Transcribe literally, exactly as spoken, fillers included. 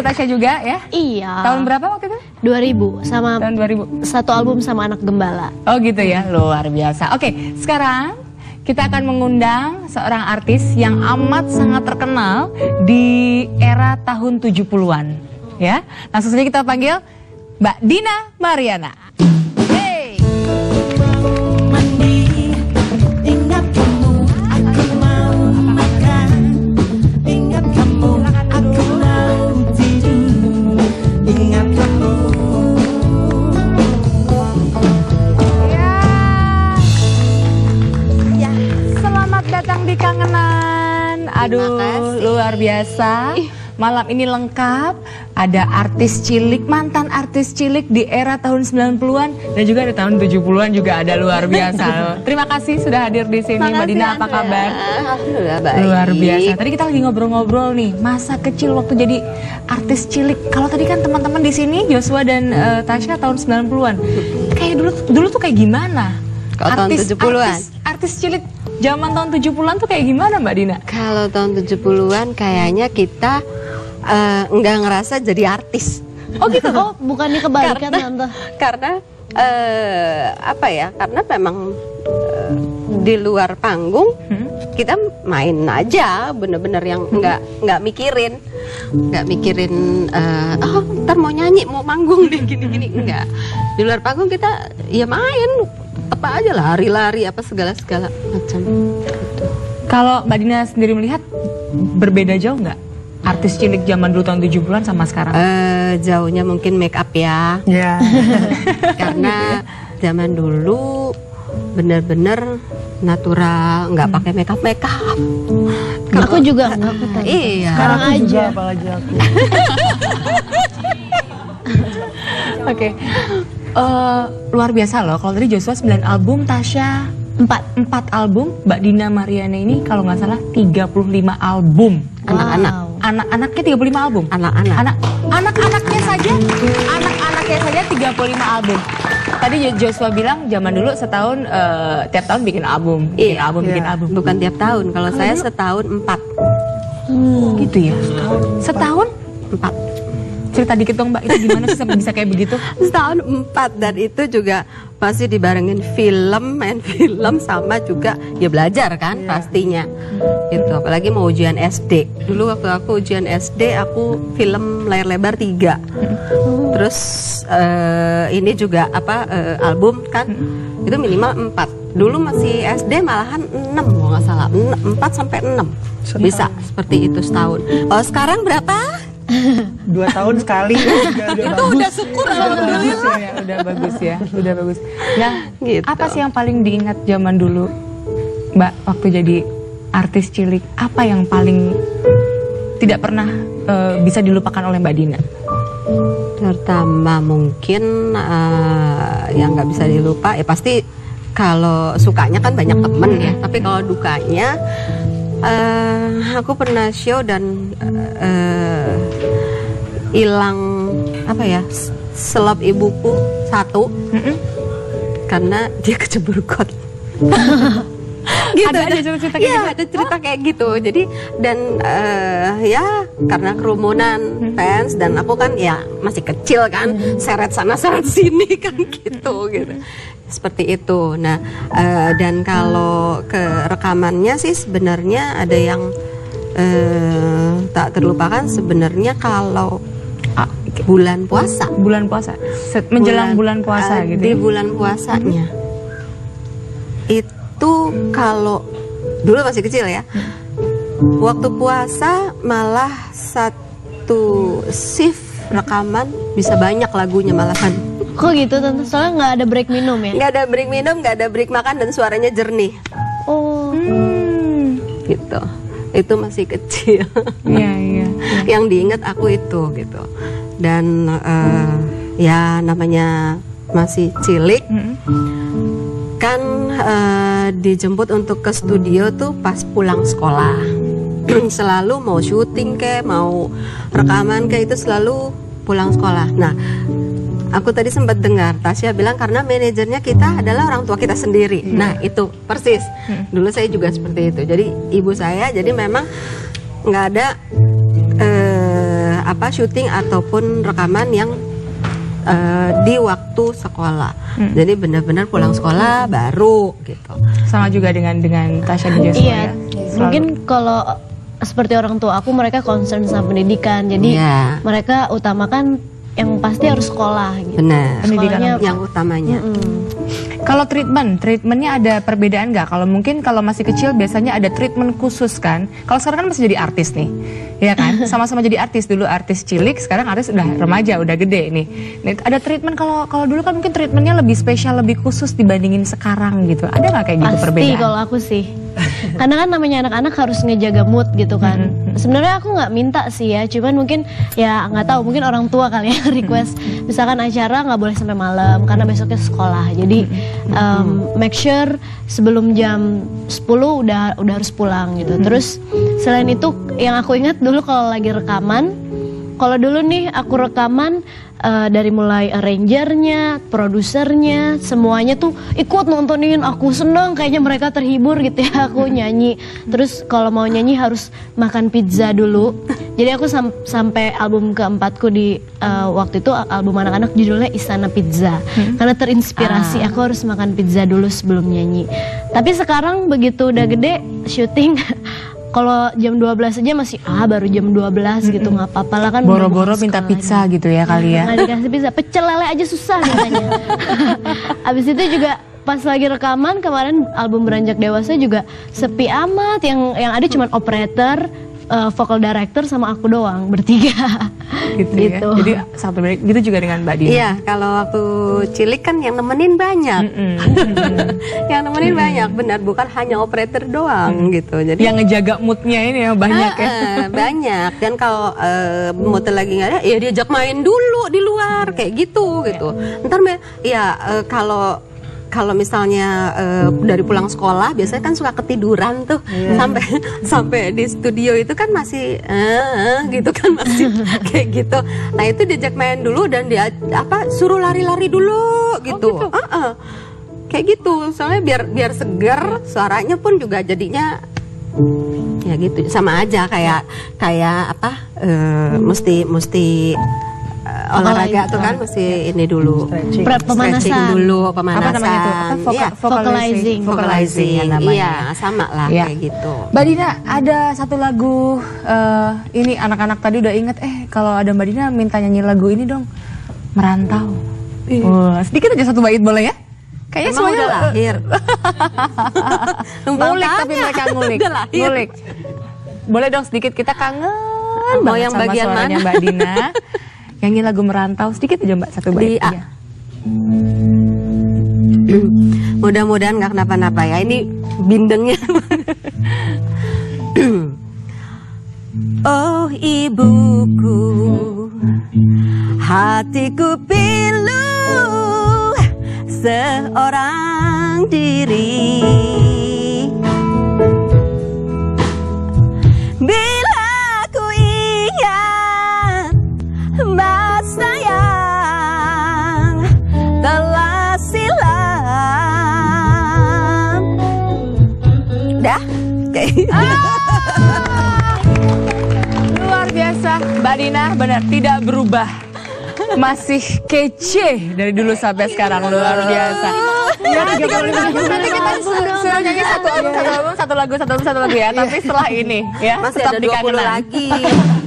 ikut Tasya juga ya? Iya. Tahun berapa waktu itu? dua ribu sama Tahun dua ribu. satu album sama Anak Gembala. Oh gitu ya, luar biasa. Oke, sekarang kita akan mengundang seorang artis yang amat sangat terkenal di era tahun tujuh puluhan. Ya, langsung saja kita panggil Mbak Dina Mariana. Hey. Di Kangenan, aduh luar biasa. Malam ini lengkap, ada artis cilik, mantan artis cilik di era tahun sembilan puluhan dan juga di tahun tujuh puluhan juga ada, luar biasa loh. Terima kasih sudah hadir di sini. Mbak Dina, apa kabar? Alhamdulillah baik. Luar biasa. Tadi kita lagi ngobrol-ngobrol nih, masa kecil waktu jadi artis cilik. Kalau tadi kan teman-teman di sini Joshua dan uh, Tasya tahun sembilan puluhan. Kayak dulu dulu tuh kayak gimana? Kalau tahun tujuh puluhan. Artis, artis cilik zaman tahun tujuh puluhan tuh kayak gimana Mbak Dina? Kalau tahun tujuh puluhan kayaknya kita uh, nggak ngerasa jadi artis. Oh gitu? Oh bukannya kebalikan Tante? Karena uh, apa ya? Karena memang uh, di luar panggung hmm? kita main aja, bener-bener yang nggak nggak mikirin, nggak mikirin. Uh, oh ntar mau nyanyi, mau manggung deh gini-gini, enggak. Di luar panggung kita ya main. Apa aja lah, lari-lari apa segala-segala macam gitu. Kalau Mbak Dina sendiri melihat berbeda jauh nggak artis cilik zaman dulu tahun tujuh puluhan sama sekarang? Uh, jauhnya mungkin make up ya. Yeah. Karena zaman dulu bener-bener natural, nggak hmm. pakai make up make up. Kalo, aku juga nggak pakai. Iya. Sekarang aku aja. Juga, apalagi aku. Oke. Okay. Uh, luar biasa loh, kalau tadi Joshua sembilan album, Tasya empat album, Mbak Dina Mariana ini kalau nggak salah tiga puluh lima album. Anak-anak. Wow. Anak-anaknya tiga puluh lima album. Anak-anak. Anak anak-anaknya saja, anak-anaknya saja tiga puluh lima album. Tadi Joshua bilang zaman dulu setahun uh, tiap tahun bikin album, bikin iya, album, iya. bikin album. Bukan tiap tahun. Kalau saya dulu? setahun empat. Hmm. Gitu ya. Setahun empat. Cerita dikit dong Mbak, itu gimana sih sampai bisa kayak begitu? Setahun empat, dan itu juga pasti dibarengin film, main film sama juga ya belajar kan, yeah. pastinya. Itu apalagi mau ujian S D. Dulu waktu aku ujian S D aku film layar lebar tiga. Terus uh, ini juga apa uh, album kan, itu minimal empat. Dulu masih S D malahan enam kalau nggak salah, empat sampai enam bisa seperti itu setahun. Oh sekarang berapa? Dua tahun sekali. Udah, udah itu udah syukur alhamdulillah. Ya, udah bagus ya, udah bagus. Nah, gitu. Apa sih yang paling diingat zaman dulu, Mbak, waktu jadi artis cilik? Apa yang paling tidak pernah uh, bisa dilupakan oleh Mbak Dina? Pertama mungkin uh, yang nggak bisa dilupa ya pasti kalau sukanya kan banyak temen ya. Tapi kalau dukanya, uh, aku pernah show dan hilang uh, apa ya, selop ibuku satu, mm-mm. karena dia kecebur got. Gitu, ada, ada cerita kayak ya, gitu. ada cerita kayak gitu. Jadi dan uh, ya karena kerumunan hmm. fans dan aku kan ya masih kecil kan, hmm. seret sana seret sini kan gitu gitu. Seperti itu. Nah, uh, dan kalau ke rekamannya sih sebenarnya ada yang uh, tak terlupakan sebenarnya kalau uh, bulan puasa. Bulan puasa. Menjelang bulan, bulan puasa uh, gitu. Di bulan puasanya. Hmm. Itu kalau dulu masih kecil ya, waktu puasa malah satu shift rekaman bisa banyak lagunya malahan. Kok gitu Tante? Soalnya nggak ada break minum ya? Nggak ada break minum, nggak ada break makan dan suaranya jernih. Oh, hmm. gitu. Itu masih kecil. Iya iya. Yang diingat aku itu gitu. Dan uh, ya namanya masih cilik. Hmm. Kan uh, dijemput untuk ke studio tuh pas pulang sekolah. Selalu mau syuting kayak mau rekaman kayak itu selalu pulang sekolah. Nah, aku tadi sempat dengar Tasya bilang karena manajernya kita adalah orang tua kita sendiri. Hmm. Nah, itu persis. Hmm. Dulu saya juga seperti itu. Jadi ibu saya jadi memang nggak ada uh, apa syuting ataupun rekaman yang uh, di waktu sekolah. Hmm. Jadi benar-benar pulang sekolah baru gitu. Sama juga dengan dengan Tasya dan Joshua Iya, ya. mungkin kalau seperti orang tua aku, mereka concern sama pendidikan, jadi Iya. mereka utamakan yang pasti harus sekolah gitu. Benar. Pendidikan Sekolahnya- Yang utamanya. Mm. Kalau treatment, treatmentnya ada perbedaan nggak? Kalau mungkin kalau masih kecil biasanya ada treatment khusus kan. Kalau sekarang kan masih jadi artis nih, ya kan? Sama-sama jadi artis, dulu artis cilik, sekarang artis udah remaja, udah gede nih. Nah, ada treatment kalau kalau dulu kan mungkin treatmentnya lebih spesial, lebih khusus dibandingin sekarang gitu. Ada nggak kayak gitu Pasti perbedaan? kalau aku sih. Karena kan namanya anak-anak harus ngejaga mood gitu kan. Sebenarnya aku nggak minta sih ya, cuman mungkin ya nggak tahu, mungkin orang tua kali ya request. Misalkan acara nggak boleh sampai malam karena besoknya sekolah. Jadi um, make sure sebelum jam sepuluh udah udah harus pulang gitu. Terus selain itu yang aku ingat dulu kalau lagi rekaman, kalau dulu nih aku rekaman uh, dari mulai arrangernya, produsernya, semuanya tuh ikut nontonin aku, seneng kayaknya mereka terhibur gitu ya aku nyanyi. Terus kalau mau nyanyi harus makan pizza dulu. Jadi aku sam sampai album keempatku di uh, waktu itu album anak-anak judulnya Istana Pizza. Karena terinspirasi aku harus makan pizza dulu sebelum nyanyi. Tapi sekarang begitu udah gede syuting kalau jam dua belas aja masih ah baru jam dua belas gitu, nggak apa-apa lah kan. Boro-boro minta pizza gitu ya kali ya. Nggak dikasih pizza, pecel lele aja susah katanya. Abis itu juga pas lagi rekaman kemarin album Beranjak Dewasa juga sepi amat, yang yang ada cuma operator, uh, vocal director sama aku doang bertiga. Gitu, Gitu. ya. Jadi satu break gitu juga dengan Mbak Dina. Iya, kalau waktu cilik kan yang nemenin banyak. Yang nemenin banyak, benar, bukan hanya operator doang gitu. Jadi Yang ngejaga moodnya ini ya banyak ya. Ah, ah, banyak. Dan kalau uh, mood lagi nggak ada, ya diajak main dulu di luar kayak gitu gitu. Ntar me- ya uh, kalau kalau misalnya uh, dari pulang sekolah biasanya kan suka ketiduran tuh, sampai sampai di studio itu kan masih uh, gitu kan masih kayak gitu. Nah itu diajak main dulu dan dia apa suruh lari-lari dulu gitu. Ah, ah. Kayak gitu, soalnya biar biar segar, suaranya pun juga jadinya ya gitu, sama aja kayak kayak apa uh, mesti mesti uh, olahraga tuh kan mesti ini dulu Stretching. Prep pemanasan. stretching dulu, pemanasan. Apa namanya tuh? Apa, voka- Iya, vocalizing. vocalizing, ya namanya. iya sama lah Iya. kayak gitu. Mbak Dina, ada satu lagu eh, ini anak-anak tadi udah inget, eh kalau ada Mbak Dina minta nyanyi lagu ini dong, Merantau. Wah, sedikit aja satu bait boleh ya? Kayaknya Emang semuanya udah lahir. Numpang ngulik, tapi tanya. mereka ngulik. Udah lahir. Ngulik. Boleh dong sedikit, kita kangen Mau banget yang sama bagian suaranya mana? Mbak Dina. Nyanyi lagu Merantau sedikit aja Mbak, satu bait Di A. aja. Mudah-mudahan nggak kenapa-napa ya. Ini bindengnya. Oh ibuku, hatiku pilu seorang diri. Bila ku ingat masa yang telah silam. Dah, kayak Luar biasa, Mbak Dina benar tidak berubah. Masih kece dari dulu sampai sekarang, luar biasa. Ya, tiga puluh lima menit nanti kita suruh nyanyi satu album, satu album, satu lagu, satu album, satu lagu ya. Tapi setelah ini ya, masih tetap ada di dua puluh kangenan. lagi.